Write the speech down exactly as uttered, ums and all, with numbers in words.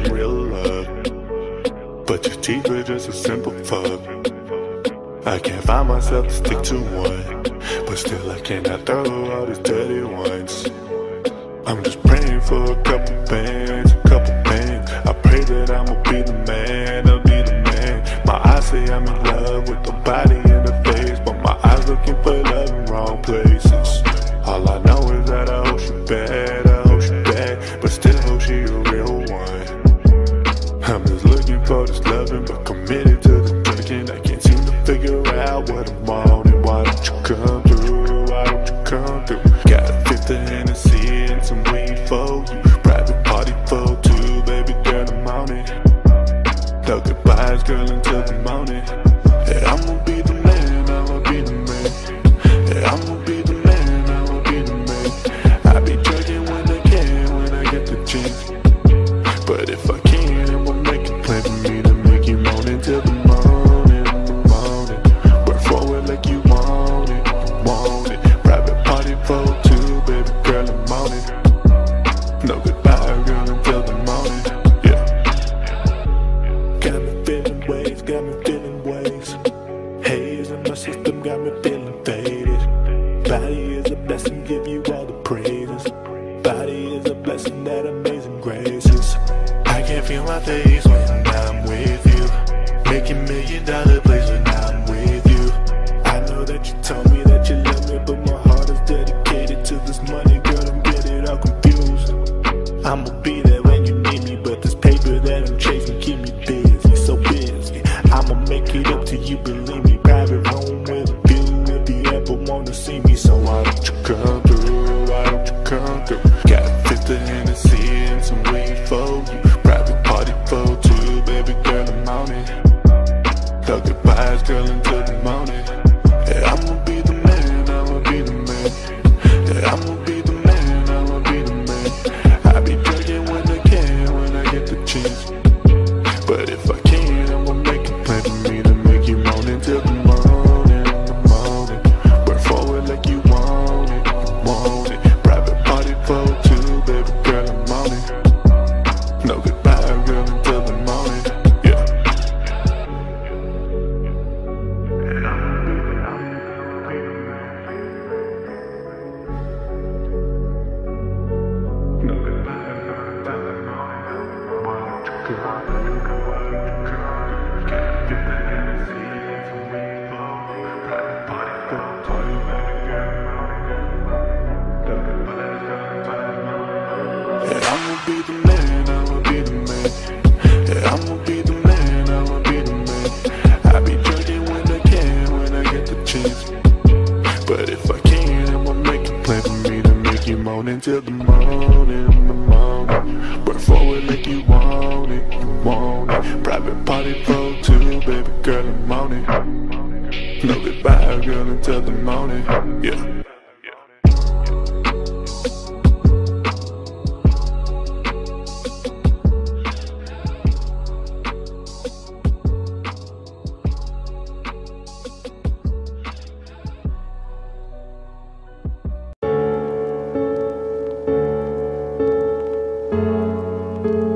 some real love, but your teeth are just a simple fuck. I can't find myself to stick to one, but still I cannot throw all these dirty ones. I'm just praying for a couple bands, a couple bands. I pray that I'ma be the man, I'll be the man. My eyes say I'm in love with the body and the face, but my eyes looking for love in wrong places. All I know is that I hope she bad, I hope she bad, but still hope she a real one. I'm just looking for this loving, but committed to the drinking. I can't seem to figure out what I'm on, and why don't you come through, why don't you come through? Got a fifth of Hennessy and some weed for you, private party for two, baby girl, I'm on it. No goodbyes, girl, until the morning. Yeah, I'ma be the man, I'ma be the man. Yeah, I'ma be the man, I'ma be the man. I be drinking when I can, when I get the chance. But if I can, I'ma make a plan for me to make you moan until the morning, the morning. Work forward like you want it, you want it. Private party for two, baby girl, I'm on it. No goodbye, girl, until the morning. Yeah. Got me feeling ways, got me feeling ways. Haze in my system got me feeling faded. Body is a blessing, give you all the praises. Body is a blessing, that amazing graces. I can feel my face when I'm with you. Making million dollar plays when I'm with you. I know that you told me that you love me, but my heart is dedicated to this money, girl, I'm getting all confused. I'ma be there when you need me, but this paper that I'm chasing keep me busy, so busy. I'ma make it up to you, believe me. Private room with a view if you ever wanna see me. So why don't you come through, why don't you come through? Got a fifth of Hennessy and some weed for you, private party for two, baby girl, I'm on it. No goodbyes, girl, until the morning. Yeah, I'ma be the man, I'ma be the man. Yeah, I'ma be the man, I'ma be the man. I be drinking when I can, when I get the chance. But if I can, I'ma make a plan for me to make you moan until the morning, the morning. Work forward like you want it, you want it. Private party for two, baby girl, I'm on it. No goodbye, girl, until the morning. Yeah. No goodbye, until the morning. Why don't you come? Why don't you come? Can't get the Hennessy and some weed for private party for two, baby girl, I'm on it. No goodbye, girl, until the morning. Yeah, I'ma be the man, I'ma be the man. Yeah, I'ma be the man, I'ma be the man. I be drinking when I can, when I get the chance. But if I can, I'ma make a plan for me to make you moan until the morning, the morning. Work forward like you want it, you want it. Private party for two, baby girl, I'm on it. No goodbye, girl, until the morning. Yeah. Thank you.